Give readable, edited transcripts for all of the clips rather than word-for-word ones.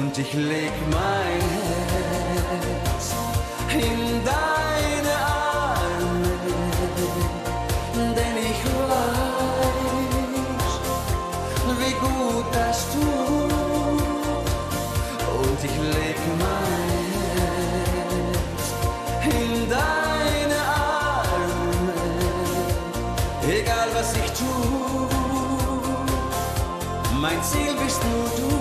und ich leg mein Herz in deine Arme, denn ich weiß, wie gut das tut, und ich leg mein Herz in deine Arme, egal was ich tue, mein Ziel bist nur du.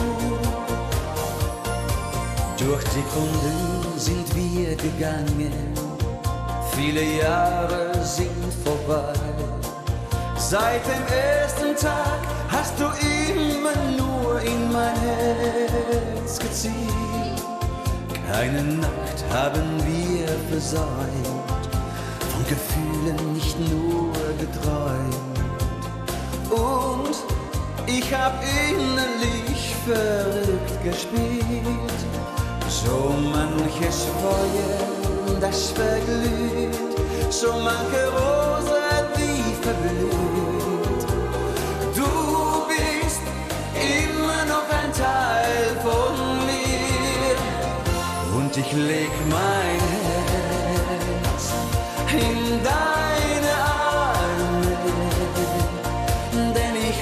Durch Sekunden sind wir gegangen, viele Jahre sind vorbei. Seit dem ersten Tag hast du immer nur in mein Herz gezielt. Keine Nacht haben wir versäumt, von Gefühlen nicht nur geträumt. Und ich hab innerlich verrückt gespielt. So manches Feuer, das verglüht, so manche Rose, die verblüht. Du bist immer noch ein Teil von mir, und ich leg mein Herz in deine Arme, denn ich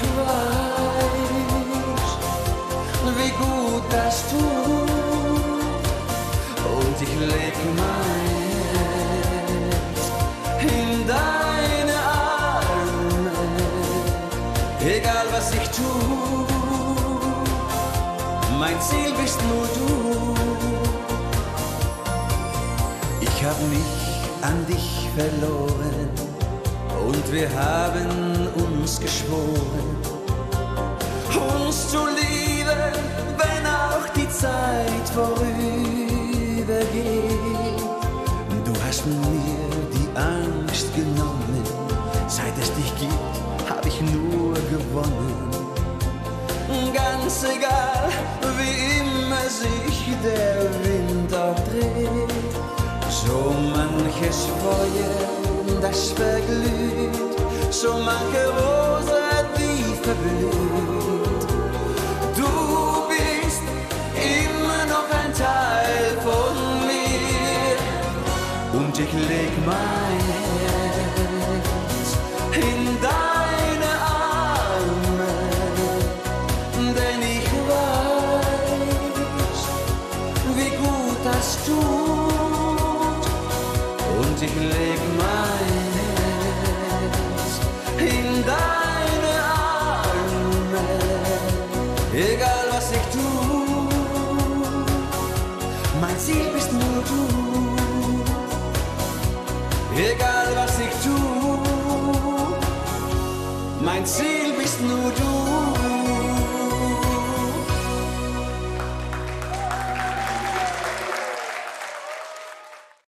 weiß, wie gut das tut. Und ich leg mein Herz in deine Arme, egal was ich tue, mein Ziel bist nur du. Ich hab mich an dich verloren und wir haben uns geschworen, uns zu lieben, wenn auch die Zeit vorübergeht. Du hast mir die Angst genommen, seit es dich gibt, hab ich nur gewonnen. Ganz egal, wie immer sich der Wind auch dreht, so manches Feuer, das verglüht, so manche Rose, die verblüht. Du bist immer noch ein Teil von mir, und ich leg mein Herz in deine Arme, denn ich weiß, wie gut das tut, und ich leg mein Herz in deine Arme, egal was ich tue, mein Ziel bist nur du. Egal was ich tue, mein Ziel bist nur du.